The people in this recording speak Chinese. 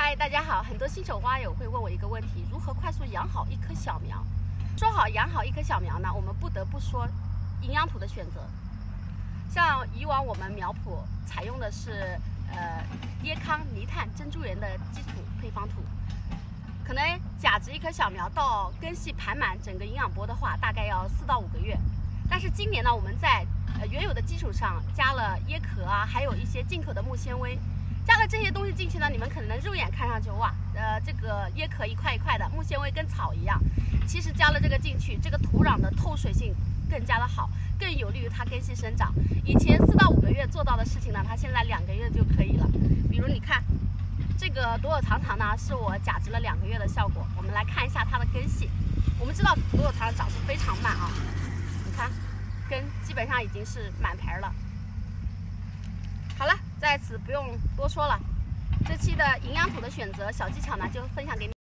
嗨，大家好！很多新手花友会问我一个问题：如何快速养好一棵小苗？说好养好一棵小苗呢，我们不得不说营养土的选择。像以往我们苗圃采用的是椰糠、泥炭、珍珠岩的基础配方土，可能假植一棵小苗到根系盘满整个营养钵的话，大概要4到5个月。但是今年呢，我们在原有的基础上加了椰壳啊，还有一些进口的木纤维。加了这些东西进去呢，你们可能肉眼看上去哇，这个椰壳一块一块的，木纤维跟草一样。其实加了这个进去，这个土壤的透水性更加的好，更有利于它根系生长。以前4到5个月做到的事情呢，它现在2个月就可以了。比如你看，这个朵朵长长呢，是我假植了2个月的效果。我们来看一下它的根系。我们知道朵朵长长势非常慢啊，你看根基本上已经是满盆了。好了，在此不用多说了。这期的营养土的选择小技巧呢，就分享给你。